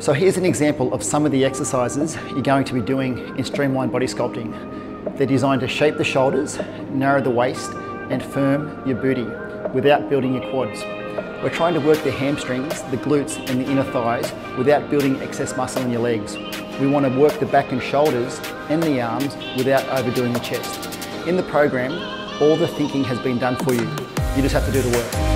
So here's an example of some of the exercises you're going to be doing in Streamline Body Sculpting. They're designed to shape the shoulders, narrow the waist, and firm your booty without building your quads. We're trying to work the hamstrings, the glutes, and the inner thighs without building excess muscle in your legs. We want to work the back and shoulders and the arms without overdoing the chest. In the program, all the thinking has been done for you. You just have to do the work.